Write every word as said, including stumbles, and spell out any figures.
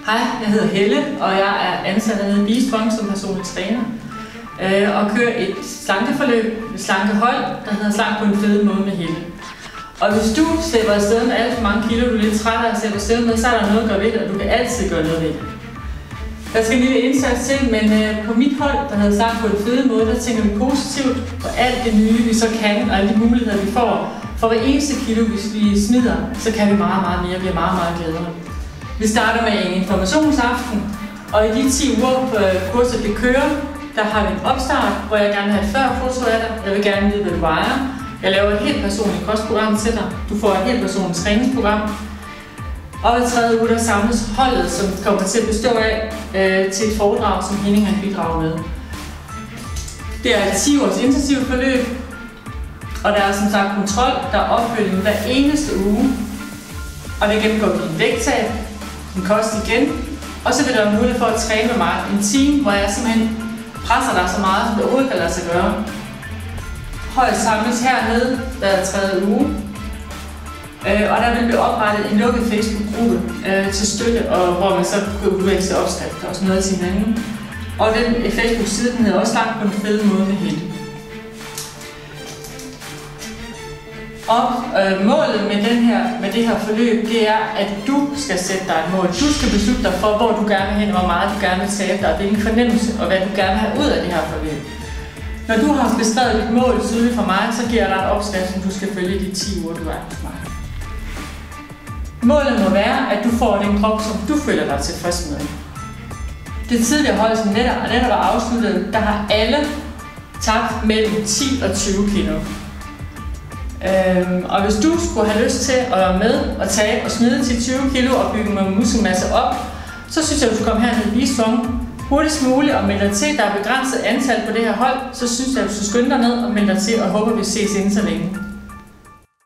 Hej, jeg hedder Helle, og jeg er ansat i B-Strong som personlig træner øh, og kører et slankeforløb, et slankehold, der hedder Slank på en fed måde med Helle. Og hvis du slipper afsted med alt for mange kilo, du er lidt træt af at slippe afsted med, så er der noget at gøre ved det, og du kan altid gøre noget ved det. Der skal en lille indsats til, men øh, på mit hold, der hedder Slank på en fed måde, der tænker vi positivt på alt det nye, vi så kan, og alle de muligheder, vi får. For hver eneste kilo, hvis vi smider, så kan vi meget, meget mere, vi er meget, meget gladere. Vi starter med en informationsaften, og i de ti uger på kurset, vi kører, der har vi en opstart, hvor jeg gerne vil have et før-foto af dig. Jeg vil gerne vide, hvad du vejer. Jeg laver et helt personligt kostprogram til dig. Du får et helt personligt træningsprogram. Og hver tredje uge, der samles holdet, som kommer til at bestå af øh, til et foredrag, som Henning har bidraget med. Det er et ti års intensivt forløb, og der er som sagt kontrol, der er opfølgning hver eneste uge. Og det gennemgår din vægttab, din kost igen, og så vil der være mulighed for at træne med mig en time, hvor jeg simpelthen presser dig så meget, som det overhovedet kan lade sig gøre. Holdet samles hernede hver tredje uge, og der vil blive oprettet en lukket Facebook-gruppe til støtte, og hvor man så kan udveksle opskrifter og sådan noget til hinanden. Og den Facebook-side, den hedder også Slank på en fed måde med Helle. Og øh, målet med, den her, med det her forløb, det er, at du skal sætte dig et mål. Du skal beslutte dig for, hvor du gerne vil hen, og hvor meget du gerne vil tabe dig, hvilken fornemmelse, og hvad du gerne vil have ud af det her forløb. Når du har beskrevet dit mål tydeligt for mig, så giver jeg dig en opskrift, som du skal følge de ti uger, du er hos mig. Målet må være, at du får den krop, som du føler dig tilfreds med. Det tidligere hold, som netop, netop var afsluttet, der har alle tabt mellem ti og tyve kilo. Øhm, og hvis du skulle have lyst til at være med og tabe og smide til tyve kilo og bygge med muskelmasse op, så synes jeg, at du skal komme her til B-Strong hurtigst muligt og melde dig til. Der er begrænset antal på det her hold, så synes jeg, at du skal skynde dig ned og melde dig til, og håber, vi ses inden så længe.